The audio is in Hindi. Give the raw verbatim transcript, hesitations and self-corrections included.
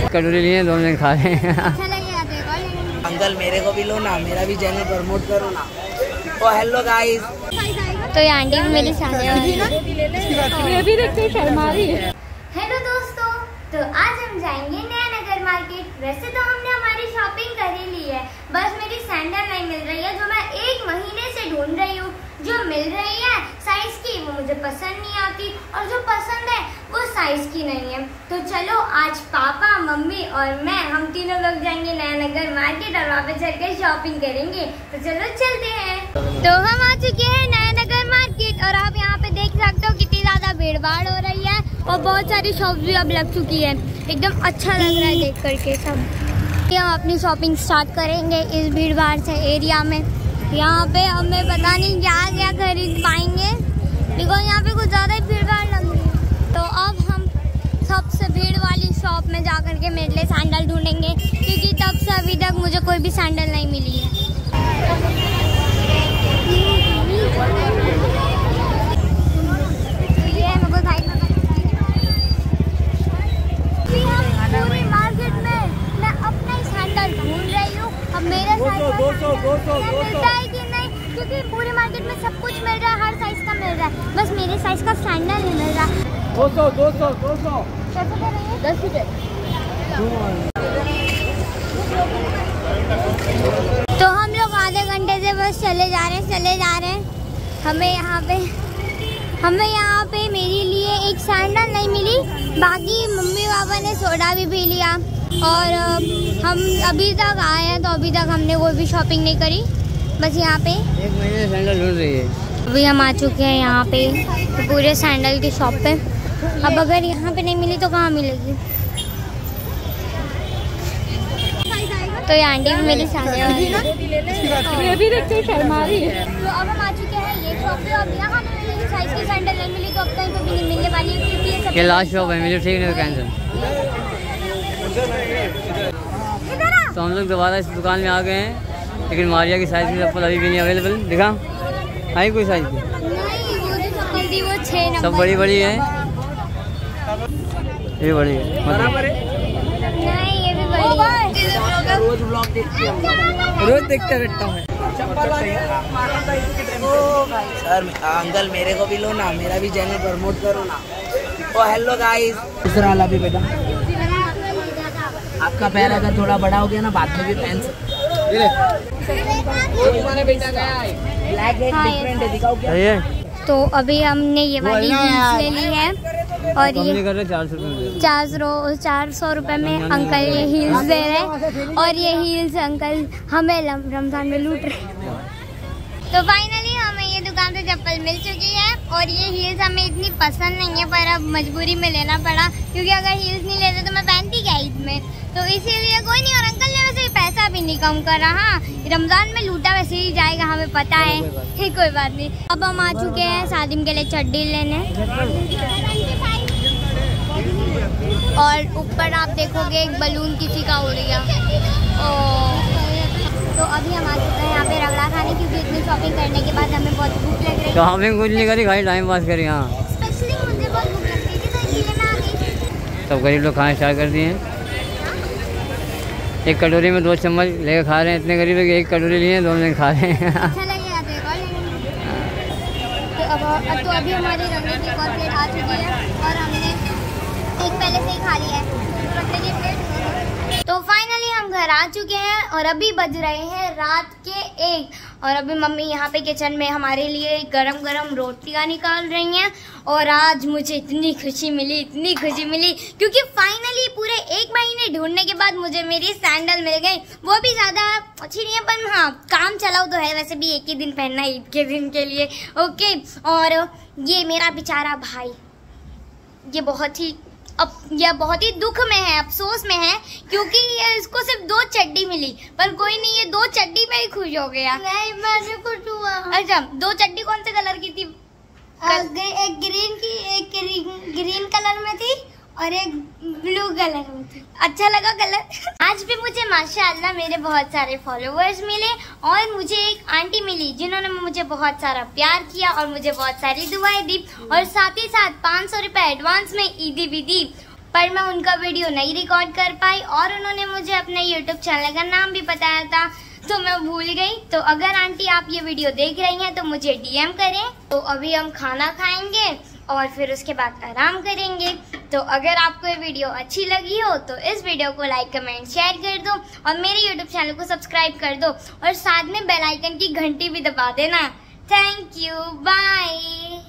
कटोरी लिए दोनों खा रहे हैं। अंकल मेरे को भी लो ना, मेरा भी चैनल प्रमोट करो ना। Oh hello guys. तो ये आंटी भी मेरी सामने वाली है। हेलो दोस्तों, तो आज हम जाएंगे नया नगर मार्केट। वैसे तो हमने हमारी शॉपिंग कर ही ली है, बस मेरी सैंडल नहीं मिल रही है जो मैं एक महीने से ढूंढ रही हूँ। जो मिल रही है साइज की वो मुझे पसंद नहीं आती, और जो पसंद है वो साइज की नहीं है। तो चलो आज पापा, मम्मी और मैं हम तीनों लोग जाएंगे नया नगर मार्केट और वहाँ पे चलकर शॉपिंग करेंगे। तो चलो चलते हैं। तो हम आ चुके हैं नया नगर मार्केट और आप यहाँ पे देख सकते हो कितनी ज्यादा भीड़ भाड़ हो रही है और बहुत सारी शॉप भी अब लग चुकी है। एकदम अच्छा लग रहा है देख करके सब। हम अपनी शॉपिंग स्टार्ट करेंगे इस भीड़ भाड़ से एरिया में। यहाँ पे हमें पता नहीं क्या क्या खरीद पाएंगे, बिकॉज यहाँ पे कुछ ज़्यादा ही भीड़ भाड़ लग रही है। तो अब हम सबसे भीड़ वाली शॉप में जा करके मेरे लिए सैंडल ढूंढेंगे, क्योंकि तब से अभी तक मुझे कोई भी सैंडल नहीं मिली है। तो ये मेरे को साइड में पूरी मार्केट में मैं अपना ही सैंडल ढूंढ रही हूँ। अब मेरे मिलता है कि नहीं, क्योंकि पूरी मार्केट में सब कुछ मिल रहा है, हर साइज का मिल रहा है, बस मेरे साइज का सैंडल नहीं मिल रहा। दो सौ दो सौ दो सौ कैसे कर रही है? दस रुपए। तो हम लोग आधे घंटे से बस चले जा रहे हैं चले जा रहे हैं हमें यहाँ पे हमें यहाँ पे मेरे लिए एक सैंडल नहीं मिली। बाकी मम्मी पापा ने सोडा भी पी लिया और हम अभी तक आए हैं, तो अभी तक हमने कोई भी शॉपिंग नहीं करी। बस यहाँ पे एक महीने से सैंडल ढूंढ रही है। अभी हम आ चुके हैं यहाँ पे तो पूरे सैंडल की शॉप पे। अब अगर यहाँ पे नहीं मिली तो कहाँ मिलेगी? तो ये आंटी भी मेरी सामने वाली है। तो अब हम आ चुके हैं ये शॉप पे। अब यहाँ हमें मिलेगी साइज की सैंडल नहीं मिली तो अब कहीं पे भी नहीं मिलने वाली है, क्योंकि ये सब लास्ट शॉप है। मुझे ठीक नहीं तो कैंसिल। तो हम लोग दोबारा इस दुकान में आ गए हैं, लेकिन मारिया की साइज की चप्पल अभी भी नहीं अवेलेबल। दिखा आई कोई साइज की? नहीं, वो जो चप्पल थी वो छह नंबर। सब बड़ी बड़ी है, ये बड़ी है नहीं, ये भी बड़ी है। रोज ब्लॉग देखती हूँ, रोज देखते रहता हूँ। सर अंकल मेरे को भी लो ना, मेरा भी चैनल प्रमोट करो ना। Oh hello guys. दूसरा वाला भी बेटा, आपका पैर अगर थोड़ा बड़ा हो गया ना बाद में भी पहन सकते। ब्लैक है, डिफरेंट है, दिखाओ क्या है। तो अभी हमने ये वाली हील्स ले ली है और ये चार सौ चार सौ चार सौ रुपए में अंकल ये हील्स दे रहे हैं, और ये हील्स अंकल हमें रमजान में लूट रहे हैं। तो फाइनली हमें ये दुकान से चप्पल मिल चुकी है और ये हील्स हमें इतनी पसंद नहीं है, पर अब मजबूरी में लेना पड़ा, क्योंकि अगर हील्स नहीं लेते तो मैं पहनती क्या ईद में। तो इसीलिए कोई नहीं। और अंकल ने वैसे पैसा भी नहीं कम करा। हाँ, रमजान में लूटा वैसे ही जाएगा, हमें पता है। कोई, कोई बात नहीं। अब हम आ चुके हैं सादिम के लिए चड्डी लेने, और ऊपर आप देखोगे एक बलून किसी का उड़ गया। तो अभी हम आ चुके हैं यहाँ पे रगड़ा खाने, क्योंकि इतनी शॉपिंग करने के बाद हमें बहुत भूख लग रही है। शॉपिंग कुछ नहीं करी, खाली टाइम पास करी। हाँ, स्पेशली मुझे बहुत भूख लगती थी, तो इसलिए मैं आ गई। सब गरीब लोग खाना स्टार्ट कर दिए। एक कटोरी में दो चम्मच लेकर खा रहे हैं। इतने गरीब है कि एक कटोरी लिए दोनों खा रहे हैं। अच्छा लगेगा तो एक और लेंगे। तो अब अब तो अभी हमारी रगड़े की एक और प्लेट आ चुकी है और हमने एक पहले से ही खा लिया है। तो फाइनली हम घर आ चुके हैं और अभी बज रहे हैं रात के एक, और अभी मम्मी यहाँ पे किचन में हमारे लिए गरम गरम रोटियाँ निकाल रही हैं। और आज मुझे इतनी खुशी मिली, इतनी खुशी मिली, क्योंकि फाइनली पूरे एक महीने ढूंढने के बाद मुझे मेरी सैंडल मिल गई। वो भी ज़्यादा अच्छी नहीं है, पर हाँ काम चलाओ तो है, वैसे भी एक ही दिन पहनना है ईद के दिन के लिए। ओके, और ये मेरा बेचारा भाई, ये बहुत ही अब यह बहुत ही दुख में है, अफसोस में है, क्योंकि इसको सिर्फ दो चड्डी मिली, पर कोई नहीं, ये दो चड्डी में ही खुश हो गया। नहीं, मैंने कुछ हुआ। अच्छा, दो चड्डी कौन से कलर की थी? कल... एक ग्रीन की, एक ग्रीन कलर में थी और एक ब्लू कलर में थी। अच्छा लगा कलर। आज भी मुझे माशाअल्लाह मेरे बहुत सारे फॉलोवर्स मिले और मुझे एक आंटी मिली जिन्होंने मुझे बहुत सारा प्यार किया और मुझे बहुत सारी दुआएं दी, और साथ ही साथ पाँच सौ रुपए एडवांस में ईदी भी दी। पर मैं उनका वीडियो नहीं रिकॉर्ड कर पाई और उन्होंने मुझे अपने यूट्यूब चैनल का नाम भी बताया था तो मैं भूल गई। तो अगर आंटी आप ये वीडियो देख रही हैं तो मुझे डीएम करें। तो अभी हम खाना खाएंगे और फिर उसके बाद आराम करेंगे। तो अगर आपको ये वीडियो अच्छी लगी हो तो इस वीडियो को लाइक कमेंट शेयर कर दो और मेरे यूट्यूब चैनल को सब्सक्राइब कर दो और साथ में बेल आइकन की घंटी भी दबा देना। Thank you, bye.